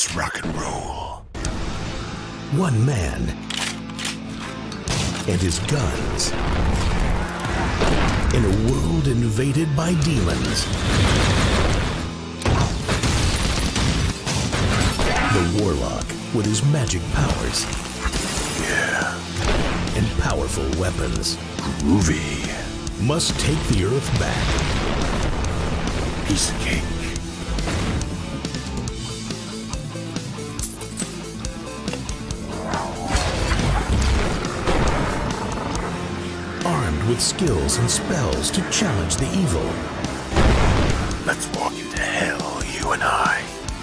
Let's rock and roll. One man and his guns in a world invaded by demons. The Warlock, with his magic powers, and powerful weapons, Groovy. must take the Earth back. Piece of cake. Armed with skills and spells to challenge the evil. Let's walk into hell, you and I.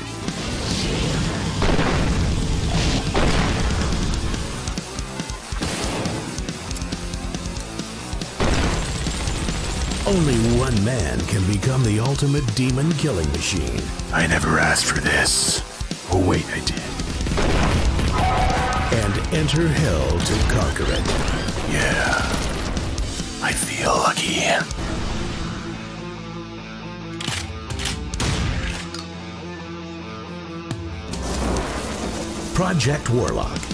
Only one man can become the ultimate demon killing machine. I never asked for this. Oh wait, I did. And enter hell to conquer it. Yeah. I feel lucky. Project Warlock.